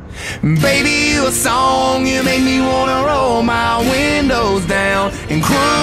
Baby, you a song, you make me wanna roll my windows down and cry.